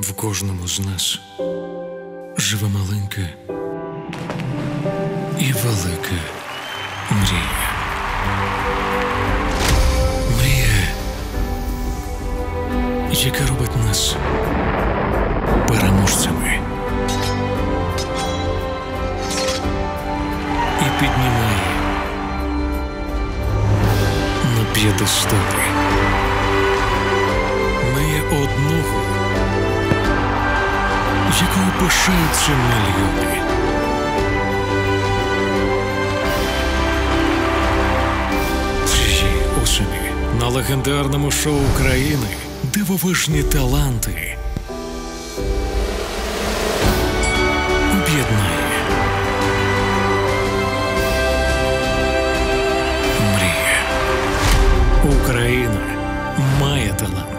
В кожному з нас живе маленька і велика мрія. Мрія, яка робить нас переможцями і піднімає на п'єдестали. Мрія одного, якою пишаються мільйони. Цієї осені на легендарному шоу країни дивовижні таланти об'єднає мрія. Україна має талант.